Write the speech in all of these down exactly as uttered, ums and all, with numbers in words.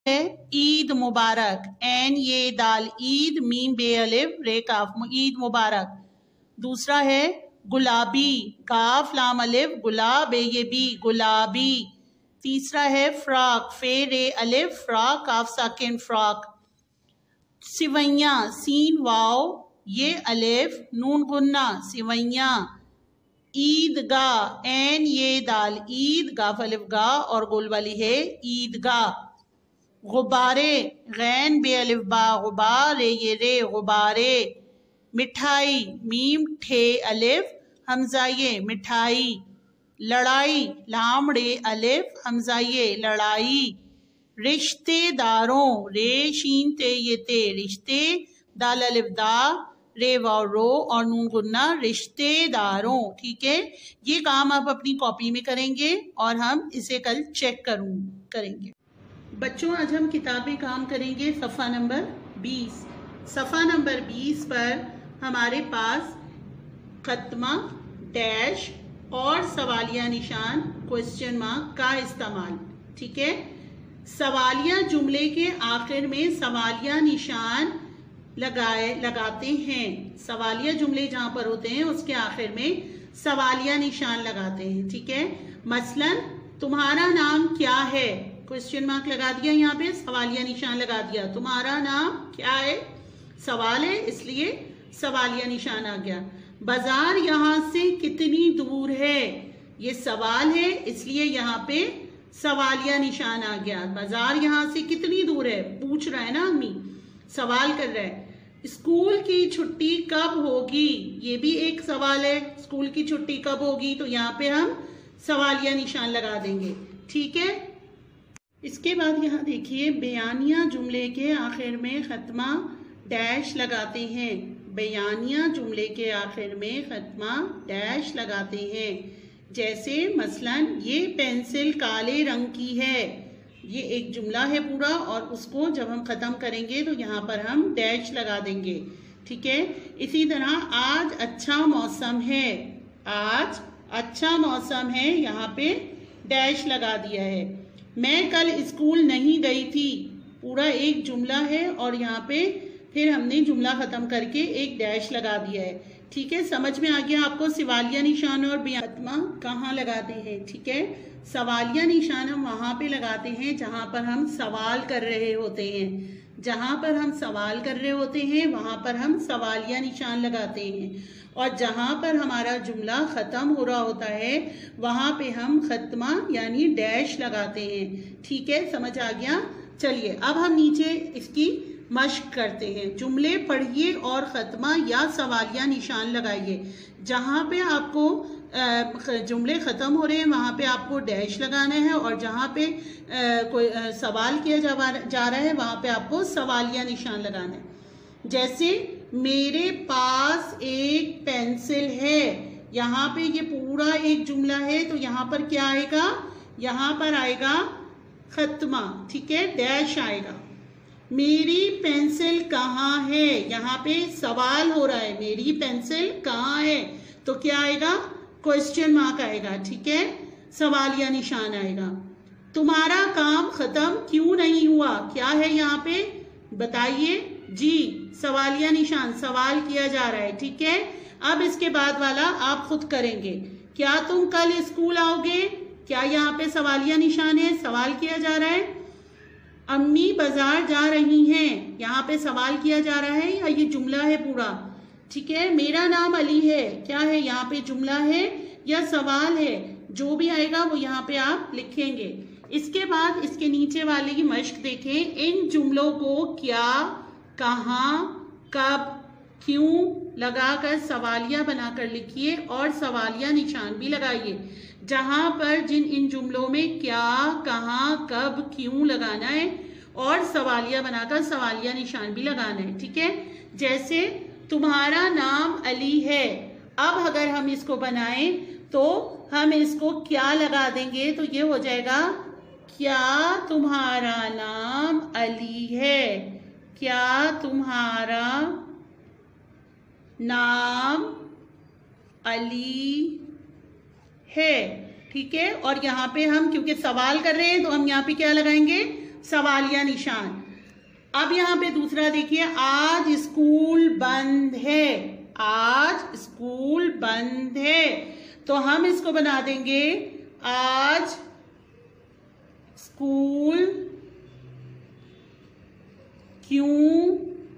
है ईद मुबारक, एन ये दाल ईद, मीम बे अलिफ रे काफ, ईद मुबारक। दूसरा है गुलाबी, काफ लाम अलिफ गुलाब ये बी, गुलाबी। तीसरा है फ्रॉक, फे रे अलिफ फ्रॉक काफ साकिन फ्रॉक। सिवैया, सीन वाओ ये अलिफ नून गुन्ना, सिवैया। ईदगाह, एन ये दाल ईद, गाफ अलिफ गा और गोल वाली है ईदगाह। गुब्बारे, गैन बे अलिफ बा, गुब्बारे ये रे, गुब्बारे। मिठाई, मीम ठे अलिफ हमजा ये, मिठाई। लड़ाई, लाम रे अलिफ हमजा ये, लड़ाई। रिश्तेदारों, रे शीन ते ये ते, रिश्ते दाल अलिफ दा रे वाव रो और नून गुन्ना, रिश्तेदारों। ठीक है, ये काम आप अपनी कॉपी में करेंगे और हम इसे कल चेक करूँ करेंगे। बच्चों, आज हम किताबी काम करेंगे सफ़ा नंबर बीस। सफ़ा नंबर बीस पर हमारे पास खत्मा, डैश और सवालिया निशान, क्वेश्चन मार्क का इस्तेमाल। ठीक है, सवालिया जुमले के आखिर में सवालिया निशान लगाए लगाते हैं। सवालिया जुमले जहां पर होते हैं उसके आखिर में सवालिया निशान लगाते हैं। ठीक है, मसलन तुम्हारा नाम क्या है, क्वेश्चन मार्क लगा दिया, यहाँ पे सवालिया निशान लगा दिया। तुम्हारा नाम क्या है, सवाल है इसलिए सवालिया निशान आ गया। बाजार यहाँ से कितनी दूर है, ये सवाल है इसलिए यहाँ पे सवालिया निशान आ गया। बाजार यहाँ से कितनी दूर है, पूछ रहा है ना आदमी, सवाल कर रहा है। स्कूल की छुट्टी कब होगी, ये भी एक सवाल है, स्कूल की छुट्टी कब होगी, तो यहाँ पे हम सवालिया निशान लगा देंगे। ठीक है, इसके बाद यहाँ देखिए बयानिया जुमले के आखिर में खत्मा डैश लगाते हैं। बयानिया जुमले के आखिर में खत्मा डैश लगाते हैं। जैसे मसलन ये पेंसिल काले रंग की है, ये एक जुमला है पूरा और उसको जब हम ख़त्म करेंगे तो यहाँ पर हम डैश लगा देंगे। ठीक है, इसी तरह आज अच्छा मौसम है, आज अच्छा मौसम है, यहाँ पे डैश लगा दिया है। मैं कल स्कूल नहीं गई थी, पूरा एक जुमला है और यहाँ पे फिर हमने जुमला ख़त्म करके एक डैश लगा दिया है। ठीक है, समझ में आ गया आपको सवालिया निशान और बयानमा कहाँ लगाते हैं। ठीक है, सवालिया निशान हम वहाँ पे लगाते हैं जहाँ पर हम सवाल कर रहे होते हैं। जहाँ पर हम सवाल कर रहे होते हैं वहाँ पर हम सवालिया निशान लगाते हैं और जहाँ पर हमारा जुमला ख़त्म हो रहा होता है वहाँ पे हम खत्मा यानी डैश लगाते हैं। ठीक है, समझ आ गया। चलिए अब हम नीचे इसकी मश्क करते हैं। जुमले पढ़िए और ख़त्मा या सवालिया निशान लगाइए। जहाँ पे आपको जुमले ख़त्म हो रहे हैं वहाँ पे आपको डैश लगाना है और जहाँ पे आ, कोई आ, सवाल किया जा, जा रहा है वहाँ पे आपको सवालिया निशान लगाना है। जैसे मेरे पास एक पेंसिल है, यहाँ पे ये पूरा एक जुमला है तो यहाँ पर क्या आएगा, यहाँ पर आएगा खत्मा। ठीक है, डैश आएगा। मेरी पेंसिल कहाँ है, यहाँ पे सवाल हो रहा है, मेरी पेंसिल कहाँ है, तो क्या आएगा, क्वेश्चन मार्क आएगा। ठीक है, सवालिया निशान आएगा। तुम्हारा काम खत्म क्यों नहीं हुआ, क्या है यहाँ पे बताइए जी, सवालिया निशान, सवाल किया जा रहा है। ठीक है, अब इसके बाद वाला आप खुद करेंगे। क्या तुम कल स्कूल आओगे, क्या यहाँ पे सवालिया निशान है, सवाल किया जा रहा है। अम्मी बाजार जा रही हैं, यहाँ पे सवाल किया जा रहा है या ये जुमला है पूरा। ठीक है, मेरा नाम अली है, क्या है यहाँ पे जुमला है या सवाल है, जो भी आएगा वो यहाँ पे आप लिखेंगे। इसके बाद इसके नीचे वाले की मश्क देखें। इन जुमलों को क्या, कहाँ, कब, क्यों लगाकर सवालिया बनाकर लिखिए और सवालिया निशान भी लगाइए। जहाँ पर जिन इन जुमलों में क्या, कहाँ, कब, क्यों लगाना है और सवालिया बनाकर सवालिया निशान भी लगाना है। ठीक है, जैसे तुम्हारा नाम अली है, अब अगर हम इसको बनाएं तो हम इसको क्या लगा देंगे, तो ये हो जाएगा क्या तुम्हारा नाम अली है, क्या तुम्हारा नाम अली है। ठीक है, और यहाँ पे हम क्योंकि सवाल कर रहे हैं तो हम यहाँ पे क्या लगाएंगे, सवालिया निशान। अब यहाँ पे दूसरा देखिए, आज स्कूल बंद है, आज स्कूल बंद है, तो हम इसको बना देंगे आज स्कूल क्यों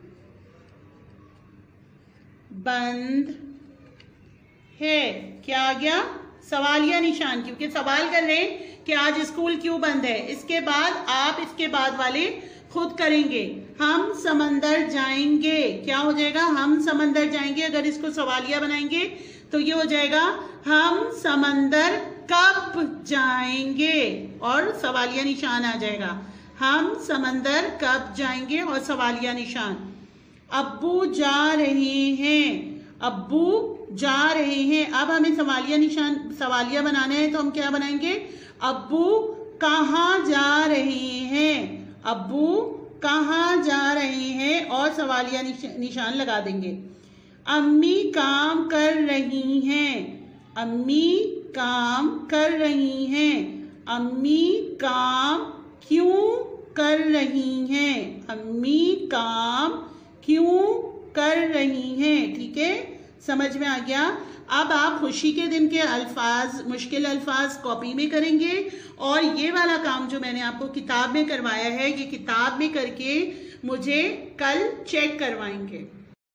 बंद है। क्या आ गया? सवालिया निशान, क्योंकि सवाल कर रहे हैं कि आज स्कूल क्यों बंद है। इसके बाद आप इसके बाद वाले खुद करेंगे। हम समंदर जाएंगे, क्या हो जाएगा? हम समंदर जाएंगे। अगर इसको सवालिया बनाएंगे तो ये हो जाएगा हम समंदर कब जाएंगे, और सवालिया निशान आ जाएगा। हम समंदर कब जाएंगे और सवालिया निशान। अब्बू जा रहे हैं, अब्बू जा रहे हैं। अब हमें सवालिया निशान सवालिया बनाना है, तो हम क्या बनाएंगे? अब्बू कहाँ जा रहे हैं, अब्बू कहाँ जा रहे हैं, और सवालिया निशान लगा देंगे। अम्मी काम कर रही हैं, अम्मी काम कर रही हैं। अम्मी काम क्यों कर रही हैं, अम्मी काम क्यों कर रही हैं। ठीक है, समझ में आ गया। अब आप खुशी के दिन के अल्फाज, मुश्किल अल्फाज कॉपी में करेंगे, और ये वाला काम जो मैंने आपको किताब में करवाया है, ये किताब में करके मुझे कल चेक करवाएंगे।